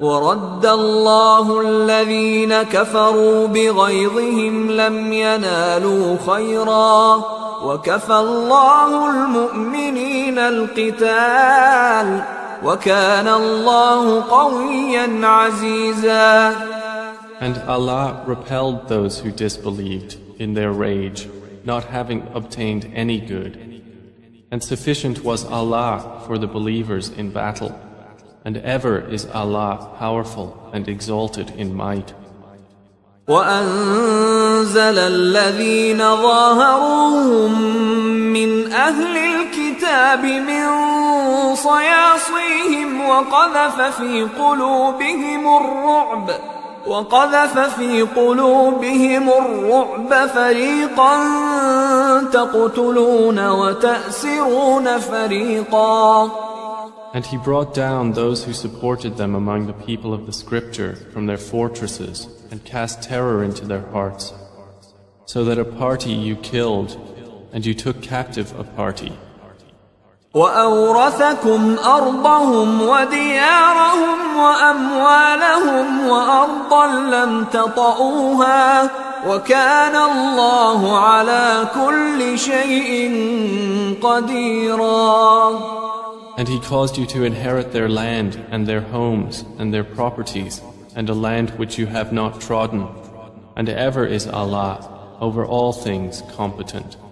ورد الله الذين كفروا بغيظهم لم ينالوا خيرا وكفى الله المؤمنين القتال وكان الله قويا عزيزا. And Allah repelled those who disbelieved in their rage, not having obtained any good. And sufficient was Allah for the believers in battle. And ever is Allah powerful and exalted in might. وأنزل الذين ظاهروهم من أهل الكتاب من صياصيهم وقذف في قلوبهم الرعب فريقا تقتلون وتأسرون فريقا. And he brought down those who supported them among the people of the scripture from their fortresses and cast terror into their hearts, so that a party you killed and you took captive a party. وأورثكم أرضهم وديارهم وأموالهم وأرضا لم تطئوها وكان الله على كل شيء قديرا. And he caused you to inherit their land and their homes and their properties and a land which you have not trodden. And ever is Allah over all things competent.